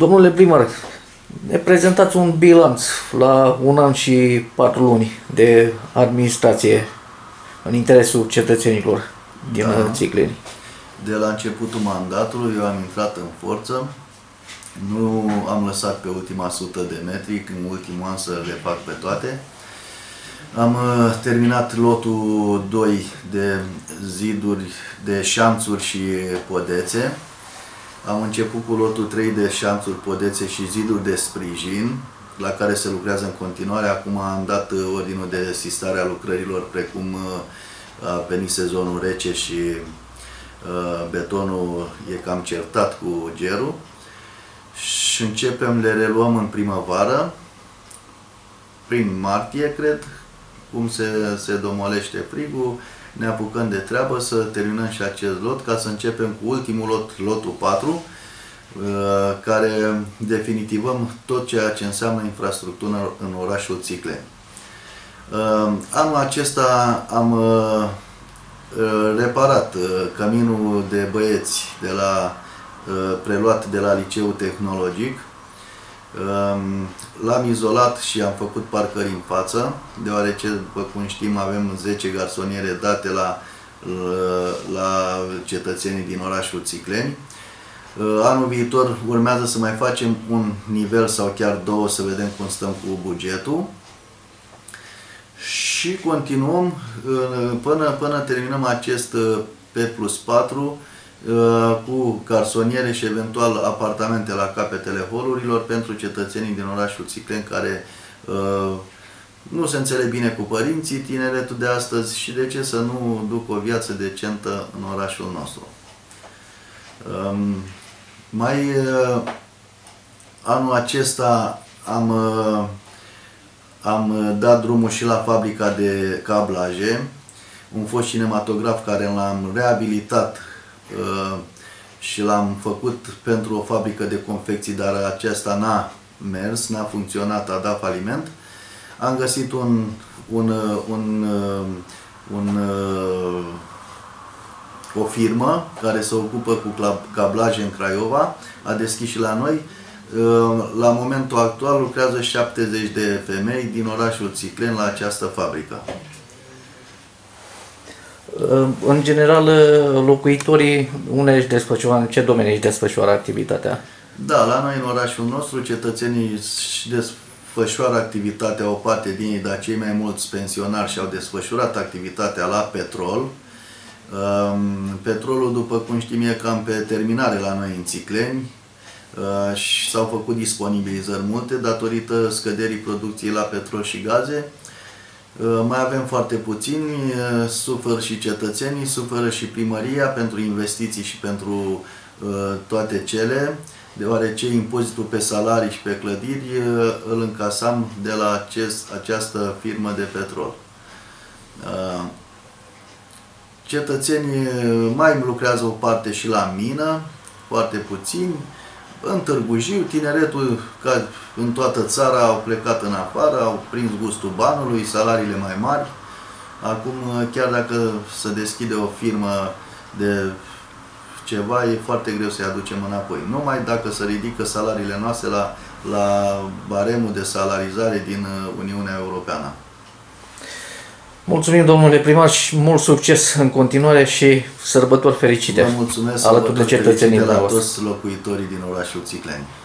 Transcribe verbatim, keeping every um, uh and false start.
Domnule primar, ne prezentați un bilanț la un an și patru luni de administrație în interesul cetățenilor din da. Țicleni. De la începutul mandatului eu am intrat în forță, nu am lăsat pe ultima sută de metri, în ultimul an să le fac pe toate. Am terminat lotul doi de ziduri, de șanțuri și podețe. Am început cu lotul trei de șanțuri, podețe și ziduri de sprijin, la care se lucrează în continuare. Acum am dat ordinul de asistare a lucrărilor, precum a venit sezonul rece și betonul e cam certat cu gerul. Și începem, le reluăm în primăvară, prin martie, cred, cum se, se domolește frigul, ne apucăm de treabă să terminăm și acest lot, ca să începem cu ultimul lot, lotul patru, care definitivăm tot ceea ce înseamnă infrastructură în orașul Țicleni. Anul acesta am reparat căminul de băieți de la, preluat de la Liceul Tehnologic. L-am izolat și am făcut parcări în față, deoarece, după cum știm, avem zece garsoniere date la, la cetățenii din orașul Țicleni. Anul viitor urmează să mai facem un nivel sau chiar două, să vedem cum stăm cu bugetul. Și continuăm până, până terminăm acest P plus patru cu garsoniere și eventual apartamente la capetele holurilor pentru cetățenii din orașul Țicleni care uh, nu se înțeleg bine cu părinții, tineretul de astăzi, și de ce să nu duc o viață decentă în orașul nostru. Um, mai uh, anul acesta am, uh, am dat drumul și la fabrica de cablaje, un fost cinematograf care l-am reabilitat și l-am făcut pentru o fabrică de confecții, dar aceasta n-a mers, n-a funcționat, a dat faliment. Am găsit un, un, un, un, o firmă care se ocupă cu cablaje în Craiova, a deschis și la noi. La momentul actual lucrează șaptezeci de femei din orașul Țicleni la această fabrică. În general, locuitorii, unde își desfășoară, în ce domenii își desfășoară activitatea? Da, la noi în orașul nostru cetățenii își desfășoară activitatea, o parte din ei, dar cei mai mulți pensionari și-au desfășurat activitatea la petrol. Petrolul, după cum știm, e cam pe terminare la noi în Țicleni și s-au făcut disponibilizări multe datorită scăderii producției la petrol și gaze. Mai avem foarte puțini, suferă și cetățenii, suferă și primăria pentru investiții și pentru toate cele, deoarece impozitul pe salarii și pe clădiri îl încasam de la acest, această firmă de petrol. Cetățenii mai lucrează o parte și la mină, foarte puțini. În Târgu Jiu, tineretul, ca în toată țara, au plecat în afară, au prins gustul banului, salariile mai mari. Acum, chiar dacă se deschide o firmă de ceva, e foarte greu să-i aducem înapoi. Numai dacă se ridică salariile noastre la, la baremul de salarizare din Uniunea Europeană. Mulțumim, domnule primar, și mult succes în continuare și sărbători fericite. Vă mulțumesc, alături de cetățenii de la toți locuitorii din orașul Țicleni.